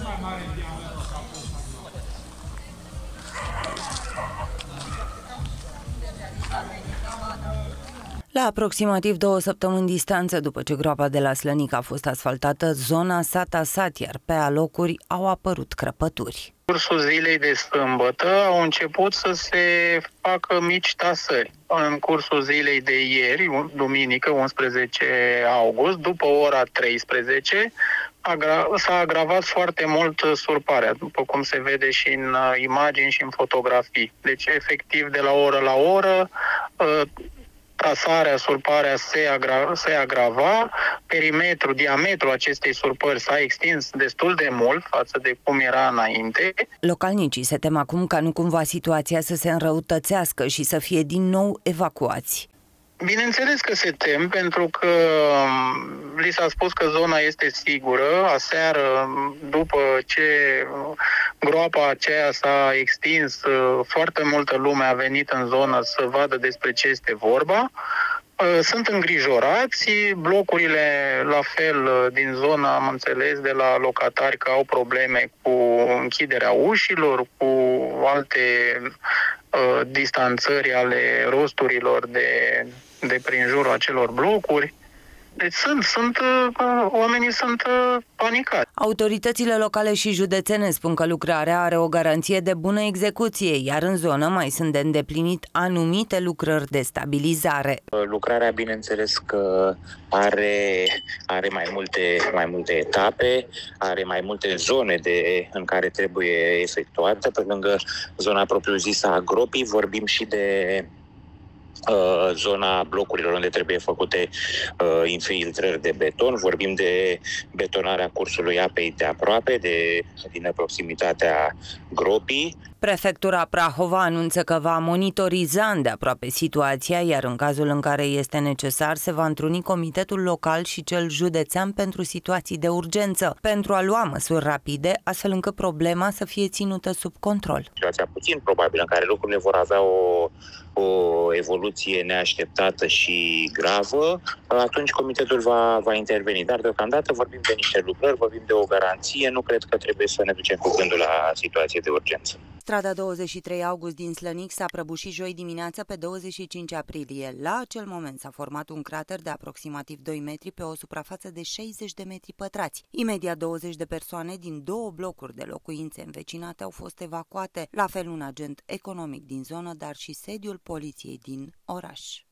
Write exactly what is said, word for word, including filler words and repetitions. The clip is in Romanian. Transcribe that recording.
La aproximativ două săptămâni distanță după ce groapa de la Slănic a fost asfaltată, zona s-a tasat, iar pe alocuri au apărut crăpături. În cursul zilei de sâmbătă au început să se facă mici tasări. În cursul zilei de ieri, duminică, unsprezece august, după ora treisprezece, s-a agravat foarte mult surparea, după cum se vede și în imagini și în fotografii. Deci, efectiv, de la oră la oră, tasarea, surparea se, agra- se agrava, perimetrul, diametrul acestei surpări s-a extins destul de mult față de cum era înainte. Localnicii se tem acum ca nu cumva situația să se înrăutățească și să fie din nou evacuați. Bineînțeles că se tem, pentru că li s-a spus că zona este sigură. Aseară, după ce groapa aceea s-a extins, foarte multă lume a venit în zonă să vadă despre ce este vorba. Sunt îngrijorați, blocurile la fel din zonă, am înțeles de la locatari că au probleme cu închiderea ușilor, cu alte uh, distanțări ale rosturilor de, de prin jurul acelor blocuri. Deci sunt, sunt, oamenii sunt panicați. Autoritățile locale și județene spun că lucrarea are o garanție de bună execuție, iar în zonă mai sunt de îndeplinit anumite lucrări de stabilizare. Lucrarea, bineînțeles că are, are mai, multe, mai multe etape, are mai multe zone de, în care trebuie efectuată. Pe lângă zona propriu-zisă a gropii, vorbim și de zona blocurilor unde trebuie făcute uh, infiltrări de beton. Vorbim de betonarea cursului apei de aproape, de, din proximitatea gropii. Prefectura Prahova anunță că va monitoriza îndeaproape situația, iar în cazul în care este necesar se va întruni comitetul local și cel județean pentru situații de urgență, pentru a lua măsuri rapide, astfel încât problema să fie ținută sub control. Situația puțin probabil în care lucrurile vor avea o, o evoluție neașteptată și gravă, atunci comitetul va, va interveni. Dar deocamdată vorbim de niște lucrări, vorbim de o garanție, nu cred că trebuie să ne ducem cu gândul la situație de urgență. Strada douăzeci și trei august din Slănic s-a prăbușit joi dimineață pe douăzeci și cinci aprilie. La acel moment s-a format un crater de aproximativ doi metri pe o suprafață de șaizeci de metri pătrați. Imediat douăzeci de persoane din două blocuri de locuințe învecinate au fost evacuate, la fel un agent economic din zonă, dar și sediul poliției din oraș.